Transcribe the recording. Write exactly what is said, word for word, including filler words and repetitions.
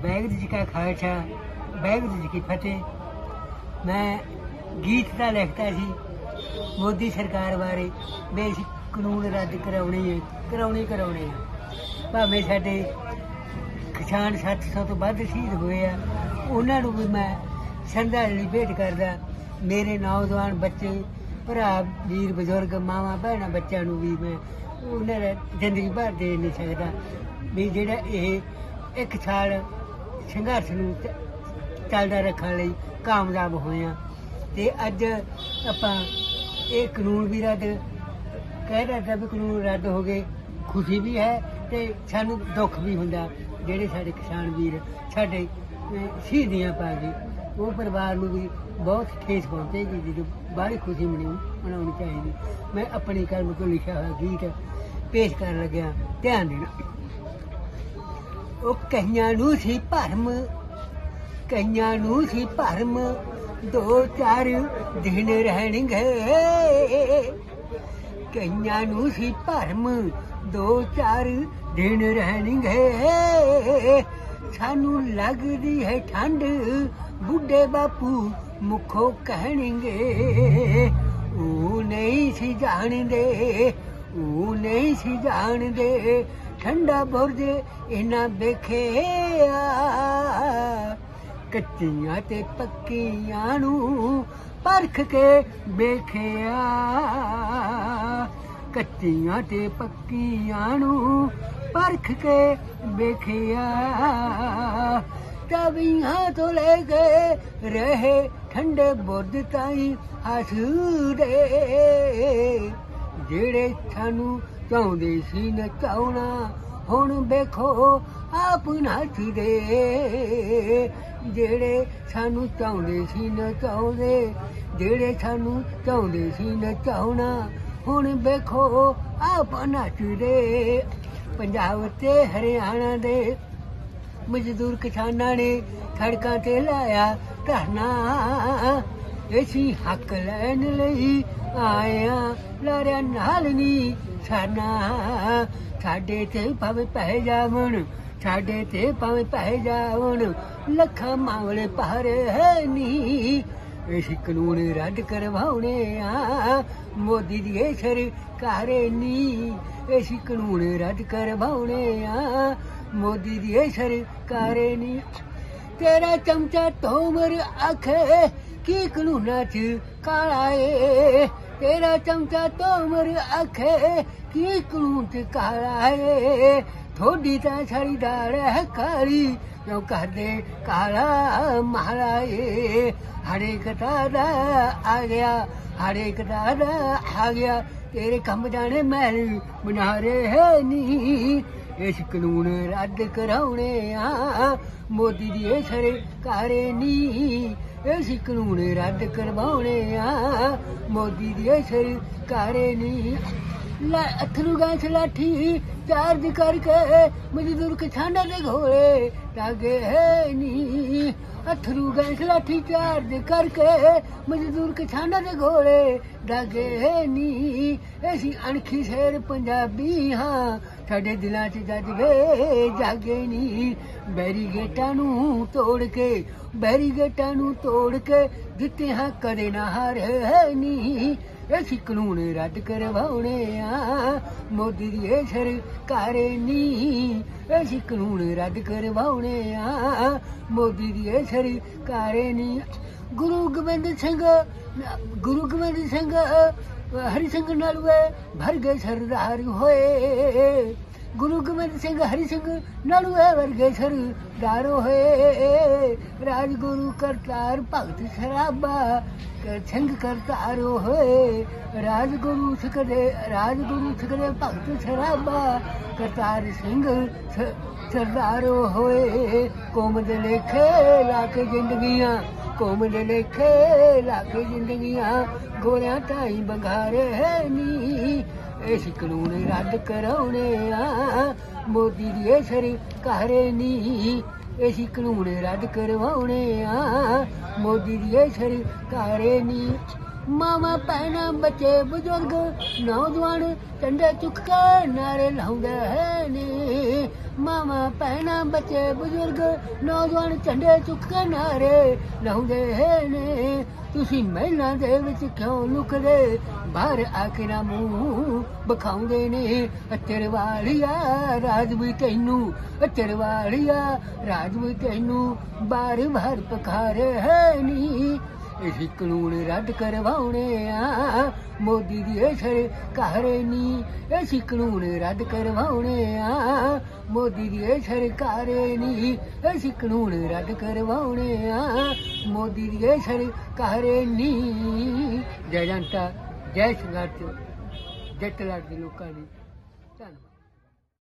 वाहिगुरू जी का खालसा वाहिगुरू जी की फतेह। मैं गीत का लिखता सी मोदी सरकार बारे भी असीं कानून रद्द कराने है कराने कराने है। भावें साडे किसान सत्त सौ तो वध शहीद होए आ, उन्होंने भी मैं श्रद्धांजलि भेंट करदा। मेरे नौजवान बच्चे भरा वीर बजुर्ग मावां भैणां बच्चों भी मैं उन्हें जिंदगी भर दे नहीं सकता भी जिहड़ा ये एक साल संघर्ष नूं चलदा रखण लई कामयाब होए आ। ते अज आपां ये कानून भी रद्द कह रहा था भी कानून रद्द हो गए, खुशी भी है ते सानूं दुख भी हुंदा जिहड़े साडे किसान वीर साडे शहीदियां पा गए, वो परिवार नूं भी बहुत ठेस पहुंचेगी जो बड़ी खुशी मनी मनानी चाहिए। मैं अपनी कलम तो लिखा हुआ गीत पेश कर लग्या, ध्यान देना। ओ कईयां नूं सी भरम कईयां नूं सी भरम दो चार दिन रहणगे, कईयां नूं सी भरम दो चार दिन रहणगे, सानू लगदी है ठंड बुढ़े बापू मुखों कहणगे, ओ नहीं सी जानदे ओ नहीं सी जानदे ठंडा बुरज इन्हां वेखिया, कच्चियां ते पक्कियां नूं परख के वेखिया, कच्चियां ते पक्कियां नूं परख के वेखिया, तवियां तो लेके रहे ठंडे बुरज ताईं हसदे, जेड़े सानू चाहुंदे सी नचाउणा हुण वेखो आप नचदे, जेड़े सानू चाहुंदे सी नचाउंदे जेड़े सानू चाहुंदे सी नचाउणा हुण वेखो आप नचदे। पंजाब ते हरियाणा दे मजदूर किसानां ने सड़कां ते लाया धरना, असीं हक लैण लई आए आ लारिया नाल नी सरना, साडे ते भावें पै जावण साडे ते भावें पै जावण लखां मामले पर है नी, असीं कानून रद्द करवाउणे आ मोदी दी सरकार नी, असीं कानून रद्द करवाउणे आ मोदी दी सरकार नी। तेरा चमचा तोमर आखे की कानूनां च काला ए, तेरा चमचा तोमर आखे की कानून च काला ए, थोड़ी तां सारी दाड़ है काली क्यों करदे काला माला ए, हरेक दादा आ गया हरेक दादा आ गया, तेरे कम जाने महल बना रहे है नी, इस कानून रद्द कराउणे आ मोदी दी सरकार नी, इस कानून रद्द करवाउणे आ मोदी दी सरकार नी। अथरू गैस लाठी चार्ज करके मजदूर किसानां दे घोड़े टागे है नी, अथरू गैस लाठी चार्ज करके मजदूर किसानां दे घोड़े डागे है नी, असीं अणखी शेर पंजाबी हाँ साडे दिलां च जज्बे जागे नी, बैरीगेटां नूं तोड़ के बैरीगेटां नूं तोड़ के जित्ते हाँ कदे ना हार है नी, असीं कानून रद्द करवाउणे आ मोदी दी सरकार नी, असीं कानून रद्द करवाउणे आ मोदी दी सरकार नी। गुरु गोबिंद सिंह गुरु गोबिंद सिंह हरि सिंह नालूए भर गए सरदार होए, गुरु गोबिंद सिंह हरि सिंह नालूए वर्गे सरदार होए, राजगुरु करतार भगत सराबा सिंह करतार होए, राजगुरु सिखदे राजगुरु सिखदे भगत सराबा करतार सिंह सरदार होए, कौम दे लेखे लाके जिंदगियां कौम दे लेखे लाके जिंदगियां गोलियां ढाई बंगारे है नी, इस कानून रद्द कराउणे आ मोदी दी सरकार नी, इस कानून रद्द करवाउणे आ मोदी दी सरकार नी। ਮਾਵਾਂ ਭੈਣਾਂ ਬੱਚੇ ਬਜ਼ੁਰਗ ਨੌਜਵਾਨ ਝੰਡੇ ਚੁੱਕ ਕੇ ਨਾਰੇ ਲਾਉਂਦੇ ਹੈ ਨੇ ਮਾਵਾਂ ਭੈਣਾਂ ਬੱਚੇ ਬਜ਼ੁਰਗ ਨੌਜਵਾਨ ਝੰਡੇ ਚੁੱਕ ਕੇ ਨਾਰੇ ਲਾਉਂਦੇ ਹੈ ਨੇ ਤੁਸੀਂ ਮਹਿਲਾਂ ਦੇ ਵਿੱਚ ਕਿਉਂ ਲੁਕਦੇ ਬਾਹਰ ਆ ਕੇ ਨਾ ਮੂੰਹ ਵਿਖਾਉਂਦੇ ਨੇ ਤੇਰੇ ਵਾਲੀਆ ਰਾਜ ਵੀ ਤੈਨੂੰ ਤੇਰੇ ਵਾਲੀਆ ਰਾਜ ਵੀ ਤੈਨੂੰ ਬਾਰ ਬਾਰ ਪੁਕਾਰੇ ਹੈ ਨੀ ਅਸੀਂ ਕਾਨੂੰਨ ਰੱਦ ਕਰਵਾਉਣੇ ਆ ਮੋਦੀ ਦੀ ਇਹ ਸਰਕਾਰ ਨੀ ਅਸੀਂ ਕਾਨੂੰਨ ਰੱਦ ਕਰਵਾਉਣੇ ਆ ਮੋਦੀ ਦੀ ਇਹ ਸਰਕਾਰ ਨੀ ਅਸੀਂ ਕਾਨੂੰਨ ਰੱਦ ਕਰਵਾਉਣੇ ਆ ਮੋਦੀ ਦੀ ਇਹ ਸਰਕਾਰ ਨੀ ਜੈ ਜਨਤਾ ਜੈ ਸੰਘਰਸ਼ ਜੱਟ ਲੜਦੇ ਲੋਕਾਂ ਦੀ ਧੰਨਵਾਦ।